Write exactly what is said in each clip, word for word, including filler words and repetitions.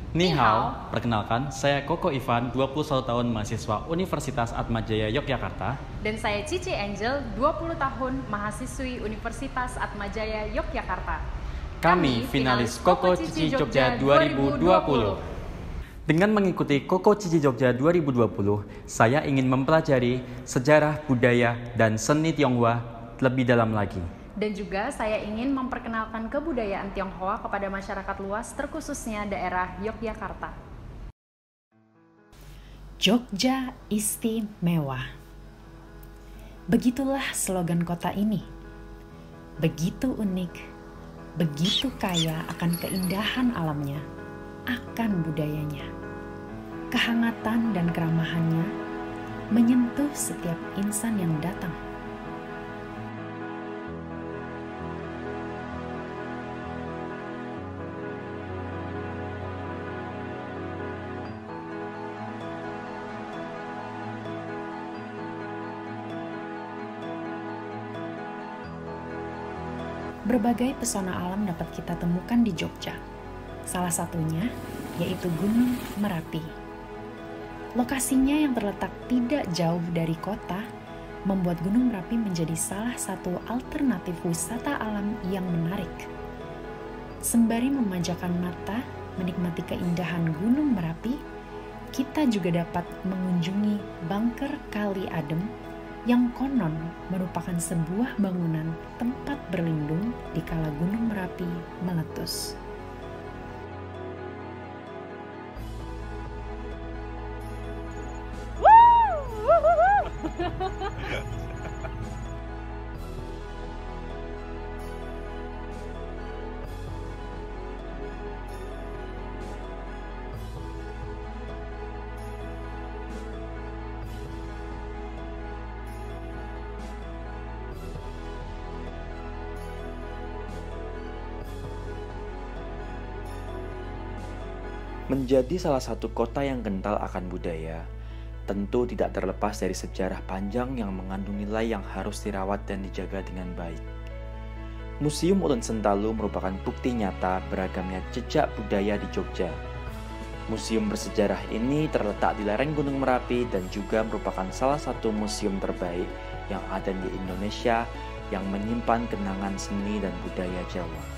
Ni hao, perkenalkan, saya Koko Ivan, dua puluh satu tahun mahasiswa Universitas Atmajaya Yogyakarta. Dan saya Cici Angel, dua puluh tahun mahasiswi Universitas Atmajaya Yogyakarta. Kami finalis Koko Cici Jogja dua ribu dua puluh. Dengan mengikuti Koko Cici Jogja dua ribu dua puluh, saya ingin mempelajari sejarah, budaya, dan seni Tionghoa lebih dalam lagi. Dan juga saya ingin memperkenalkan kebudayaan Tionghoa kepada masyarakat luas, terkhususnya daerah Yogyakarta. Jogja istimewa. Begitulah slogan kota ini. Begitu unik, begitu kaya akan keindahan alamnya, akan budayanya. Kehangatan dan keramahannya menyentuh setiap insan yang datang. Berbagai pesona alam dapat kita temukan di Jogja. Salah satunya yaitu Gunung Merapi. Lokasinya yang terletak tidak jauh dari kota membuat Gunung Merapi menjadi salah satu alternatif wisata alam yang menarik. Sembari memanjakan mata menikmati keindahan Gunung Merapi, kita juga dapat mengunjungi Bangker Kali Adem yang konon merupakan sebuah bangunan tempat berlindung di kala Gunung Merapi meletus. Menjadi salah satu kota yang kental akan budaya, tentu tidak terlepas dari sejarah panjang yang mengandung nilai yang harus dirawat dan dijaga dengan baik. Museum Ulun Sentalu merupakan bukti nyata beragamnya jejak budaya di Jogja. Museum bersejarah ini terletak di lereng Gunung Merapi dan juga merupakan salah satu museum terbaik yang ada di Indonesia yang menyimpan kenangan seni dan budaya Jawa.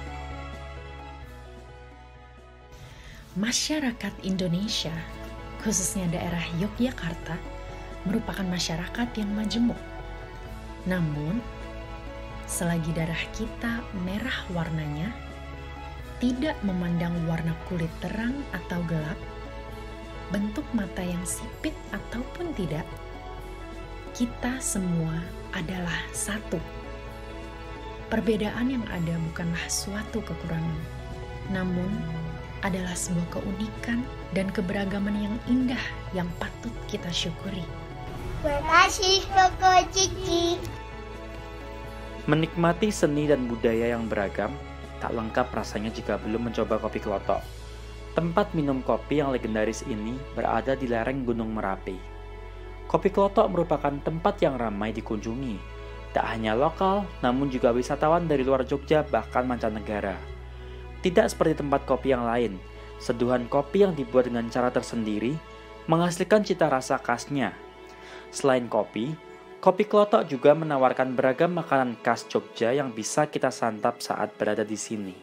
Masyarakat Indonesia, khususnya daerah Yogyakarta, merupakan masyarakat yang majemuk. Namun, selagi darah kita merah warnanya, tidak memandang warna kulit terang atau gelap, bentuk mata yang sipit ataupun tidak, kita semua adalah satu. Perbedaan yang ada bukanlah suatu kekurangan, namun adalah sebuah keunikan dan keberagaman yang indah yang patut kita syukuri. Makasih Koko Cici. Menikmati seni dan budaya yang beragam, tak lengkap rasanya jika belum mencoba kopi kelotok. Tempat minum kopi yang legendaris ini berada di lereng Gunung Merapi. Kopi kelotok merupakan tempat yang ramai dikunjungi, tak hanya lokal, namun juga wisatawan dari luar Jogja bahkan mancanegara. Tidak seperti tempat kopi yang lain, seduhan kopi yang dibuat dengan cara tersendiri menghasilkan cita rasa khasnya. Selain kopi, kopi kelotok juga menawarkan beragam makanan khas Jogja yang bisa kita santap saat berada di sini.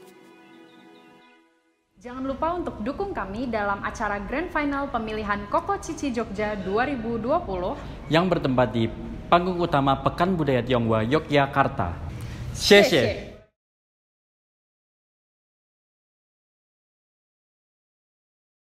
Jangan lupa untuk dukung kami dalam acara Grand Final pemilihan Koko Cici Jogja dua ribu dua puluh yang bertempat di panggung utama Pekan Budaya Tionghoa Yogyakarta. Xie xie.